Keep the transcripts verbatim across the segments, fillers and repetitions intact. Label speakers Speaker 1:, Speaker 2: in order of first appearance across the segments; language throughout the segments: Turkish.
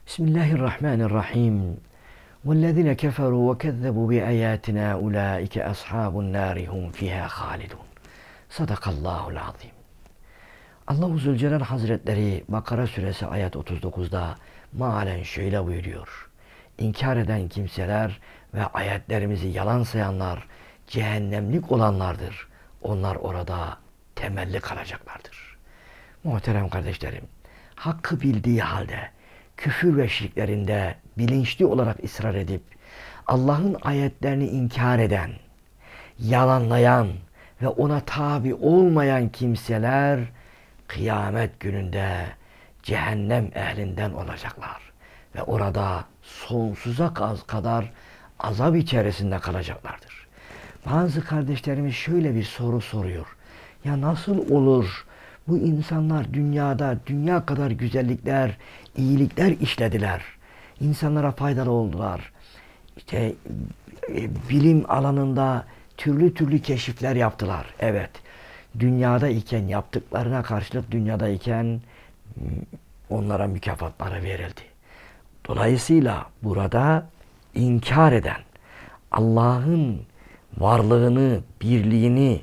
Speaker 1: Bismillahirrahmanirrahim. وَالَّذِينَ كَفَرُوا وَكَذَّبُوا بِآيَاتِنَا أُولَٰئِكَ أَصْحَابُ النَّارِ هُمْ فِيهَا خَالِدُونَ. Sadakallahul azim. Allah-u Zülcelal Hazretleri Bakara Suresi ayet otuz dokuzda mealen şöyle buyuruyor. İnkar eden kimseler ve ayetlerimizi yalan sayanlar cehennemlik olanlardır. Onlar orada temelli kalacaklardır. Muhterem kardeşlerim, hakkı bildiği halde küfür ve şirklerinde bilinçli olarak ısrar edip Allah'ın ayetlerini inkar eden, yalanlayan ve ona tabi olmayan kimseler kıyamet gününde cehennem ehlinden olacaklar ve orada sonsuza kadar azap içerisinde kalacaklardır. Bazı kardeşlerimiz şöyle bir soru soruyor. Ya nasıl olur? Bu insanlar dünyada dünya kadar güzellikler, iyilikler işlediler. İnsanlara faydalı oldular. İşte e, bilim alanında türlü türlü keşifler yaptılar. Evet. Dünyada iken yaptıklarına karşılık dünyada iken onlara mükafatları verildi. Dolayısıyla burada inkar eden, Allah'ın varlığını, birliğini,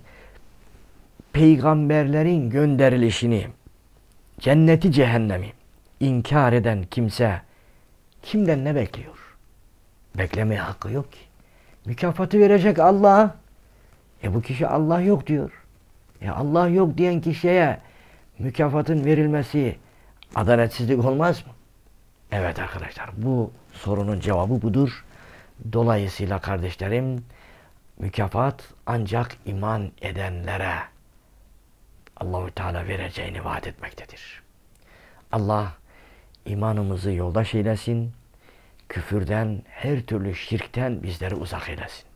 Speaker 1: peygamberlerin gönderilişini, cenneti cehennemi inkar eden kimse kimden ne bekliyor? Beklemeye hakkı yok ki. Mükafatı verecek Allah. E bu kişi Allah yok diyor. Ya Allah yok diyen kişiye mükafatın verilmesi adaletsizlik olmaz mı? Evet arkadaşlar, bu sorunun cevabı budur. Dolayısıyla kardeşlerim, mükafat ancak iman edenlere Allah-u Teala vereceğini vaat etmektedir. Allah imanımızı yoldaş eylesin, küfürden, her türlü şirkten bizleri uzak eylesin.